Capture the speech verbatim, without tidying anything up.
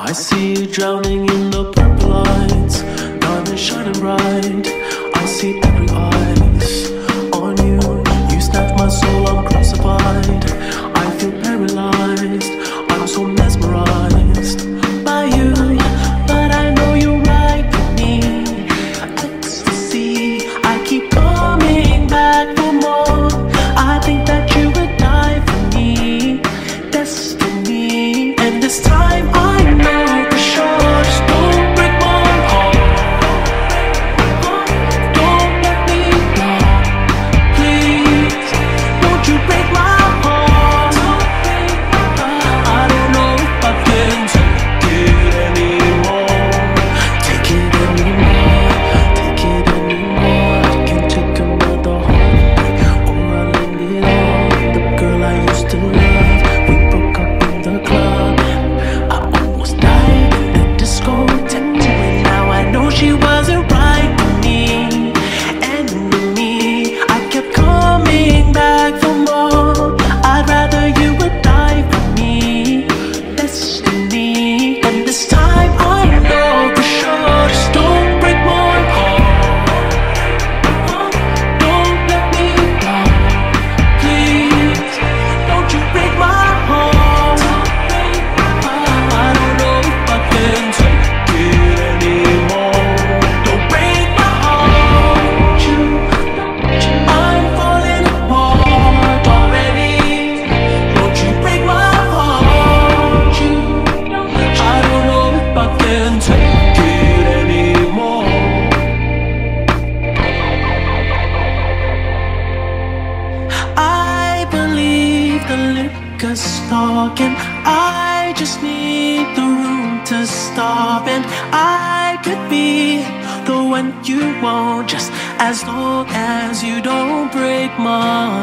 I see you drowning in the purple lights, diamonds shining bright. I see every eyes on you. You snatch my soul, I'm crucified. I feel paralyzed, I'm so mesmerized by you. But I know you're right for me. Ecstasy, I keep coming back for more. I think that you would die for me. Destiny, and this time I know for sure. Just don't break my heart. Don't let me down, please. Won't you break my heart? I don't know if I can take it anymore. Take it anymore. Take it anymore. I can't take another heartbreak, or I'll end it all. The girl I used to love, we broke up in the club. I almost died in the discotheque, and now I know she wasn't right for me. Enemy, I kept coming back for more. I'd rather you would die for me. Destiny, and this time I know for sure. Just don't break my heart. Don't let me down, please. Don't you break my heart. I don't know if I can take it anymore. Don't break my heart. You, I'm falling apart already. Don't you break my heart. You, I don't know if I can take it anymore. I believe the liquor's talking. I just need the room to stop, and I could be the one you want, just as long as you don't break my